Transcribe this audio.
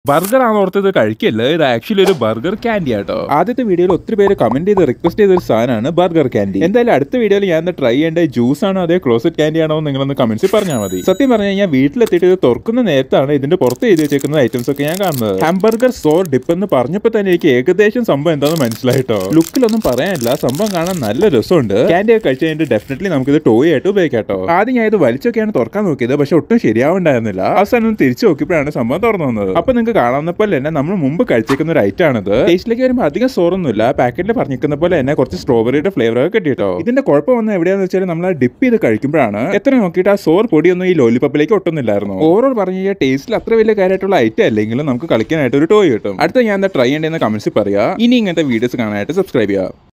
Burger ആണ് ഓർത്തത് കഴിക്കല്ല. ഇത് ആക്ച്വലി ഒരു ബർഗർ ക്യാൻഡി ആട്ടോ. ആദ്യത്തെ വീഡിയോയിൽ ഒത്തിരി പേര് കമന്റ് ചെയ്ത് റിക്വസ്റ്റ് ചെയ്ത ഒരു സാധനമാണ് ബർഗർ ക്യാൻഡി. എന്തായാലും അടുത്ത വീഡിയോയിൽ ഞാൻ ട്രൈ ചെയ്യേണ്ട ജ്യൂസ് ആണോ അതേ ക്ലോസറ്റ് ക്യാൻഡി ആണോ നിങ്ങളൊന്ന് കമന്റ്സിൽ പറഞ്ഞാൽ മതി. സത്യം പറഞ്ഞു കഴിഞ്ഞാൽ വീട്ടിലെത്തിയിട്ട് ഇത് തുറക്കുന്ന നേരത്താണ് ഇതിന്റെ പുറത്ത് എഴുതി വെച്ചേക്കുന്ന ഐറ്റംസ് ഒക്കെ ഞാൻ കാണുന്നത്. ഹാംബർഗർ സോർ ഡിപ്പ് എന്ന് പറഞ്ഞപ്പോൾ തന്നെ എനിക്ക് ഏകദേശം സംഭവം എന്താണെന്ന് മനസ്സിലായിട്ടോ. ലുക്കിലൊന്നും പറയാനില്ല, സംഭവം കാണാൻ നല്ല രസമുണ്ട്. ക്യാൻഡി ഒക്കെ കഴിച്ചു കഴിഞ്ഞിട്ട് ഡെഫിനറ്റ്ലി നമുക്ക് ഇത് ടോയ് ആയിട്ട് ഉപയോഗിക്കാട്ടോ. ആദ്യം ഞാൻ ഇത് വലിച്ചൊക്കെയാണ് തുറക്കാൻ നോക്കിയത്, പക്ഷെ ഒട്ടും ശരിയാവുണ്ടായിരുന്നില്ല. അവസാനം തിരിച്ചു നോക്കിയപ്പോഴാണ് സംഭവം തുറന്നു വന്നത്. അപ്പൊ നിങ്ങൾക്ക് കാണാവുന്ന പോലെ തന്നെ നമ്മൾ മുമ്പ് കഴിച്ചേക്കുന്ന ഒരു ഐറ്റം ആണിത്. ടേസ്റ്റിലേക്ക് വരുമ്പോൾ അധികം സോറൊന്നുമില്ല. പാക്കറ്റിൽ പറഞ്ഞിരിക്കുന്ന പോലെ തന്നെ കുറച്ച് സ്ട്രോബെറിയുടെ ഫ്ലേവർ ഒക്കെ കിട്ടിയിട്ടോ. ഇതിന്റെ കുഴപ്പം വന്നത് എവിടെയാന്ന് വെച്ചാൽ നമ്മൾ ഡിപ്പ് ചെയ്ത് കഴിക്കുമ്പോഴാണ്. എത്ര നോക്കിയിട്ട് ആ സോർ പൊടിയൊന്നും ഈ ലോലിപോപ്പിലേക്ക് ഒട്ടുന്നില്ലായിരുന്നു. ഓവറോൾ പറഞ്ഞു കഴിഞ്ഞാൽ ടേസ്റ്റിൽ അത്ര വലിയ കാര്യമായിട്ടുള്ള ഐറ്റം അല്ലെങ്കിലും നമുക്ക് കളിക്കാനായിട്ട് ഒരു ടോയ് കിട്ടും. അടുത്ത ഞാൻ എന്താ ട്രൈ ചെയ്യേണ്ടതെന്ന് കമന്റ്സിൽ പറയാം. ഇനി ഇങ്ങനത്തെ വീഡിയോസ് കാണാനായിട്ട് സബ്സ്ക്രൈബ് ചെയ്യാം.